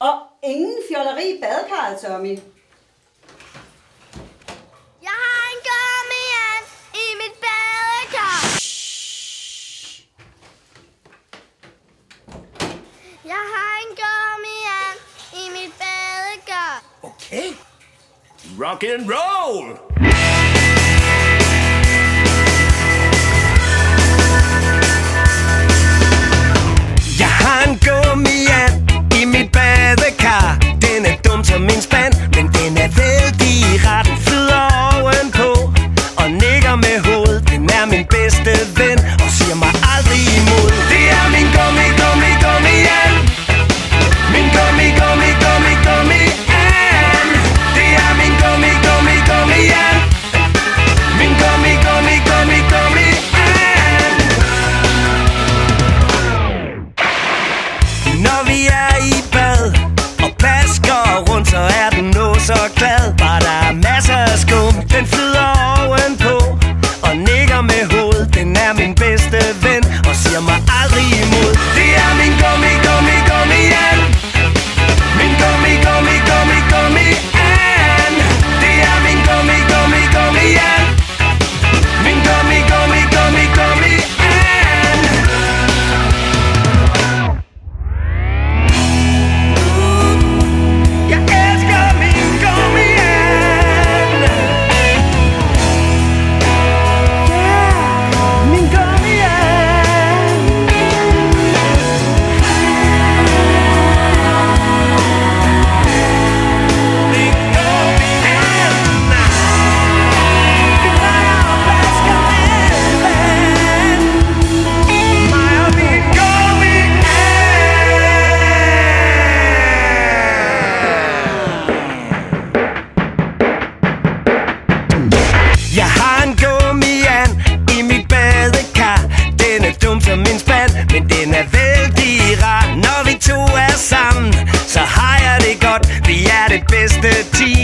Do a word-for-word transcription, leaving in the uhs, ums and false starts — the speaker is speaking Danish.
Og ingen fjolleri i badekarret, Tommy. Jeg har en gummiand i mit badekar. Jeg har en gummiand i mit badekar. Okay. Rock and roll! Jeg har en gummiand i mit badekar. Den er dum som en spand, men den er vældig rar. Den flyder ovenpå og nikker med hovedet. Den er min bedste ven og siger mig aldrig imod. Det er min gummi, gummi, gummiand. Min gummi, gummi, gummi, gummiand. Det er min gummi, gummi, gummiand. Min gummi, gummi, gummi, gummiand. Når vi er i bad og plasker rundt, så er den nå så glad. Bare der er masser af skum. Den flyder ovenpå og nikker med hovedet. Den er min bedste ven og siger mig aldrig imod. Det er min gummi, gummi, gummiand. Min gummi, gummi, gummi, gummiand. Det er min gummi, gummi, gummiand. Min gummi, gummi, gummi, gummiand. Jeg elsker min gummiand. Yeah, min gummiand. Min gummiand. Vi drejer og plasker med vand. Mig og min gummiand. Jeg har en gummiand i mit badekar. Den er dum som en spand, men den er vældig rar. Når vi to er sammen, så har jeg det godt. Vi er det bedste team.